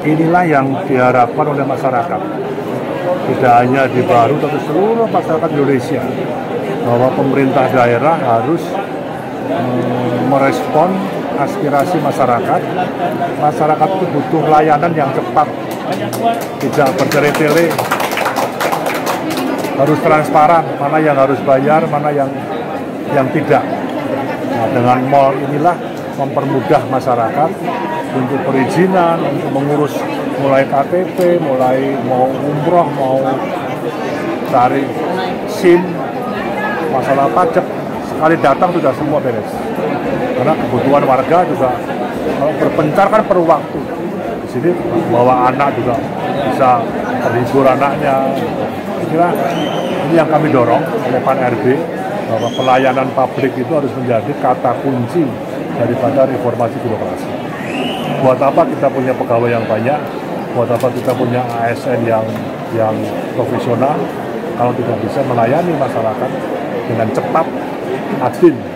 inilah yang diharapkan oleh masyarakat, tidak hanya di Baru tapi seluruh masyarakat Indonesia, bahwa pemerintah daerah harus merespon aspirasi masyarakat. Masyarakat itu butuh layanan yang cepat, tidak bertele-tele, harus transparan, mana yang harus bayar, mana yang tidak. Nah, dengan mall inilah mempermudah masyarakat untuk perizinan, untuk mengurus mulai KTP, mulai mau umroh, mau cari SIM, masalah pajak, sekali datang sudah semua beres. Karena kebutuhan warga juga kalau berpencar kan perlu waktu. Di sini bawa anak juga bisa terhibur anaknya. Kira ini yang kami dorong oleh Pan RB, bahwa pelayanan publik itu harus menjadi kata kunci daripada reformasi birokrasi. Buat apa kita punya pegawai yang banyak? Buat apa kita punya ASN yang profesional kalau tidak bisa melayani masyarakat dengan cepat, adil,